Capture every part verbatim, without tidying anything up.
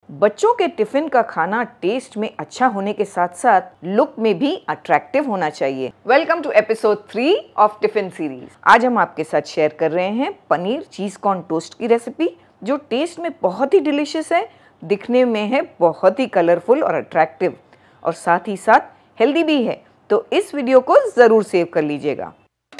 बच्चों के टिफिन का खाना टेस्ट में अच्छा होने के साथ साथ लुक में भी अट्रैक्टिव होना चाहिए। Welcome to episode three of tiffin series. आज हम आपके साथ शेयर कर रहे हैं पनीर चीज कॉर्न टोस्ट की रेसिपी, जो टेस्ट में बहुत ही डिलीशियस है, दिखने में है बहुत ही कलरफुल और अट्रैक्टिव, और साथ ही साथ हेल्दी भी है। तो इस वीडियो को जरूर सेव कर लीजिएगा।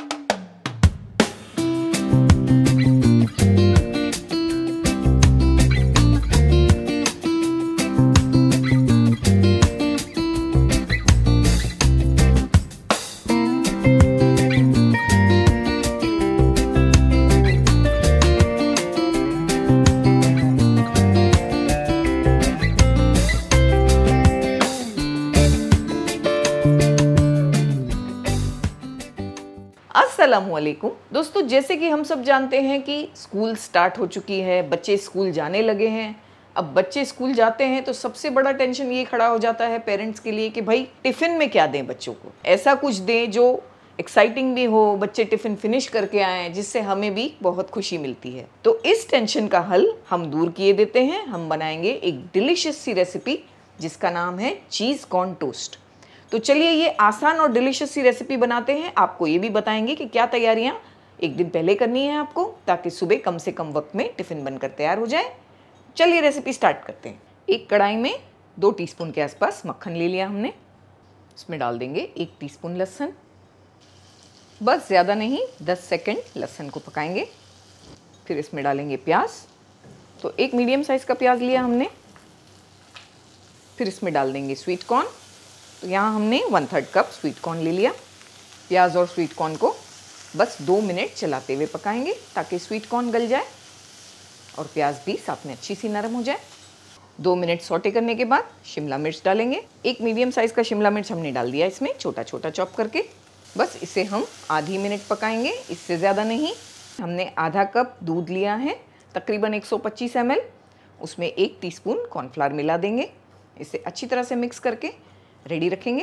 अस्सलामुअलैकुम दोस्तों, जैसे कि हम सब जानते हैं कि स्कूल स्टार्ट हो चुकी है, बच्चे स्कूल जाने लगे हैं। अब बच्चे स्कूल जाते हैं तो सबसे बड़ा टेंशन ये खड़ा हो जाता है पेरेंट्स के लिए कि भाई टिफ़िन में क्या दें बच्चों को। ऐसा कुछ दें जो एक्साइटिंग भी हो, बच्चे टिफ़िन फिनिश करके आएँ, जिससे हमें भी बहुत खुशी मिलती है। तो इस टेंशन का हल हम दूर किए देते हैं। हम बनाएंगे एक डिलीशियस सी रेसिपी जिसका नाम है चीज़ कॉर्न टोस्ट। तो चलिए ये आसान और डिलीशियस सी रेसिपी बनाते हैं। आपको ये भी बताएंगे कि क्या तैयारियां एक दिन पहले करनी है आपको, ताकि सुबह कम से कम वक्त में टिफ़िन बनकर तैयार हो जाए। चलिए रेसिपी स्टार्ट करते हैं। एक कढ़ाई में दो टीस्पून के आसपास मक्खन ले लिया हमने। इसमें डाल देंगे एक टीस्पून लहसुन, बस ज़्यादा नहीं, दस सेकेंड लहसुन को पकाएंगे। फिर इसमें डालेंगे प्याज, तो एक मीडियम साइज़ का प्याज लिया हमने। फिर इसमें डाल देंगे स्वीट कॉर्न, तो यहाँ हमने one third cup sweet corn ले लिया। प्याज और स्वीट कॉर्न को बस दो मिनट चलाते हुए पकाएंगे ताकि स्वीट कॉर्न गल जाए और प्याज भी साथ में अच्छी सी नरम हो जाए। दो मिनट सौटे करने के बाद शिमला मिर्च डालेंगे। एक मीडियम साइज़ का शिमला मिर्च हमने डाल दिया इसमें, छोटा छोटा चॉप करके। बस इसे हम आधी मिनट पकाएंगे, इससे ज़्यादा नहीं। हमने आधा कप दूध लिया है, तकरीबन एक सौ पच्चीस एम एल। उसमें एक टीस्पून कॉर्नफ्लावर मिला देंगे। इसे अच्छी तरह से मिक्स करके रेडी रखेंगे।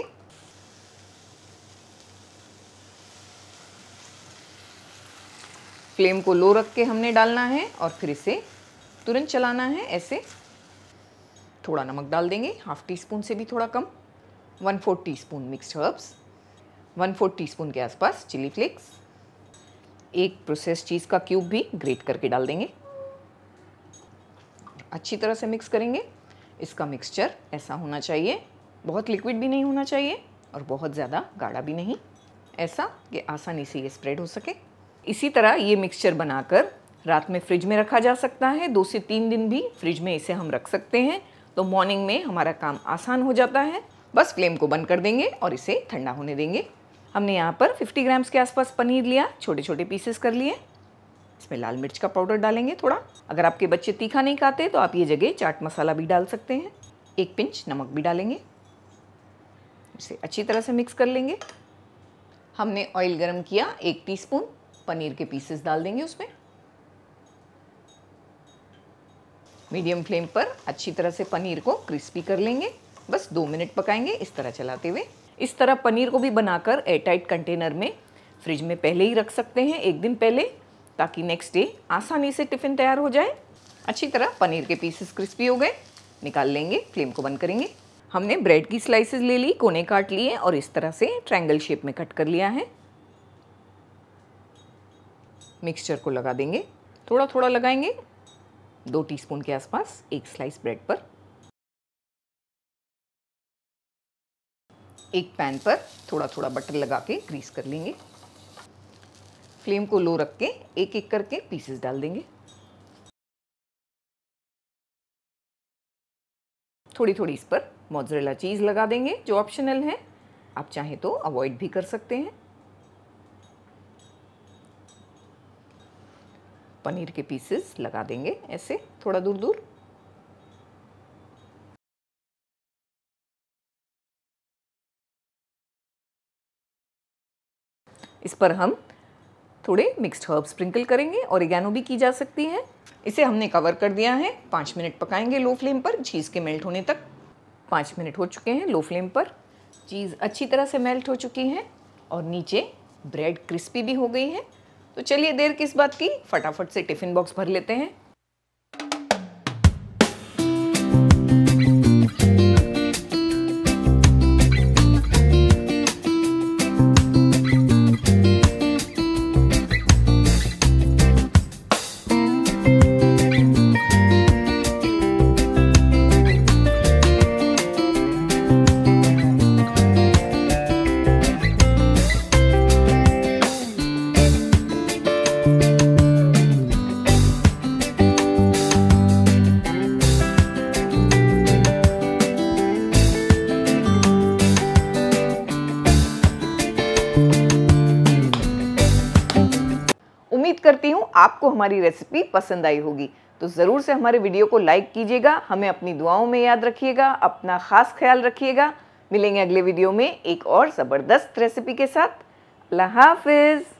फ्लेम को लो रख के हमने डालना है और फिर इसे तुरंत चलाना है ऐसे। थोड़ा नमक डाल देंगे, हाफ टी स्पून से भी थोड़ा कम। One fourth teaspoon mixed herbs, one fourth teaspoon के आसपास चिली फ्लेक्स, एक प्रोसेस्ड चीज़ का क्यूब भी ग्रेट करके डाल देंगे। अच्छी तरह से मिक्स करेंगे। इसका मिक्सचर ऐसा होना चाहिए, बहुत लिक्विड भी नहीं होना चाहिए और बहुत ज़्यादा गाढ़ा भी नहीं, ऐसा कि आसानी से ये स्प्रेड हो सके। इसी तरह ये मिक्सचर बनाकर रात में फ्रिज में रखा जा सकता है। दो से तीन दिन भी फ्रिज में इसे हम रख सकते हैं, तो मॉर्निंग में हमारा काम आसान हो जाता है। बस फ्लेम को बंद कर देंगे और इसे ठंडा होने देंगे। हमने यहाँ पर पचास ग्राम्स के आसपास पनीर लिया, छोटे छोटे पीसेस कर लिए। इसमें लाल मिर्च का पाउडर डालेंगे थोड़ा। अगर आपके बच्चे तीखा नहीं खाते तो आप ये जगह चाट मसाला भी डाल सकते हैं। एक पिंच नमक भी डालेंगे। इसे अच्छी तरह से मिक्स कर लेंगे। हमने ऑयल गरम किया, एक टीस्पून पनीर के पीसेस डाल देंगे उसमें। मीडियम फ्लेम पर अच्छी तरह से पनीर को क्रिस्पी कर लेंगे। बस दो मिनट पकाएंगे इस तरह चलाते हुए। इस तरह पनीर को भी बनाकर एयरटाइट कंटेनर में फ्रिज में पहले ही रख सकते हैं, एक दिन पहले, ताकि नेक्स्ट डे आसानी से टिफ़िन तैयार हो जाए। अच्छी तरह पनीर के पीसेस क्रिस्पी हो गए, निकाल लेंगे। फ्लेम को बंद करेंगे। हमने ब्रेड की स्लाइसेस ले ली, कोने काट लिए और इस तरह से ट्रायंगल शेप में कट कर लिया है। मिक्सचर को लगा देंगे, थोड़ा थोड़ा लगाएंगे, दो टीस्पून के आसपास एक स्लाइस ब्रेड पर। एक पैन पर थोड़ा थोड़ा बटर लगा के ग्रीस कर लेंगे। फ्लेम को लो रख के एक एक करके पीसेस डाल देंगे। थोड़ी थोड़ी इस पर मोज़रेला चीज़ लगा देंगे, जो ऑप्शनल है, आप चाहें तो अवॉइड भी कर सकते हैं। पनीर के पीसेस लगा देंगे ऐसे थोड़ा दूर दूर। इस पर हम थोड़े मिक्स्ड हर्ब स्प्रिंकल करेंगे, ओरिगैनो भी की जा सकती है। इसे हमने कवर कर दिया है, पाँच मिनट पकाएंगे लो फ्लेम पर, चीज़ के मेल्ट होने तक। पाँच मिनट हो चुके हैं लो फ्लेम पर। चीज़ अच्छी तरह से मेल्ट हो चुकी है और नीचे ब्रेड क्रिस्पी भी हो गई है। तो चलिए देर किस बात की, फटाफट से टिफ़िन बॉक्स भर लेते हैं। करती हूँ आपको हमारी रेसिपी पसंद आई होगी। तो ज़रूर से हमारे वीडियो को लाइक कीजिएगा, हमें अपनी दुआओं में याद रखिएगा, अपना ख़ास ख्याल रखिएगा। मिलेंगे अगले वीडियो में एक और ज़बरदस्त रेसिपी के साथ। अल्लाह हाफ़िज़।